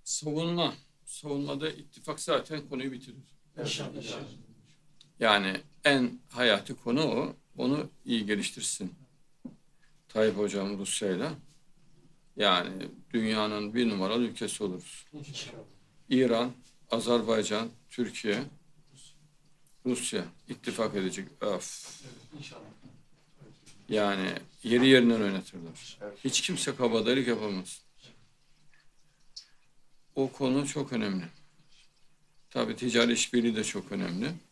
Savunma. Savunmada ittifak zaten konuyu bitirir. İnşallah. Yani en hayati konu o. Onu iyi geliştirsin Tayyip Hocam Rusya'yla. Yani dünyanın bir numaralı ülkesi oluruz. İnşallah. İran, Azerbaycan, Türkiye, Rusya ittifak edecek. Öf. Evet, inşallah. Yani yeri yerinden oynatırlar. Hiç kimse kabadayılık yapamaz. O konu çok önemli. Tabii ticari işbirliği de çok önemli.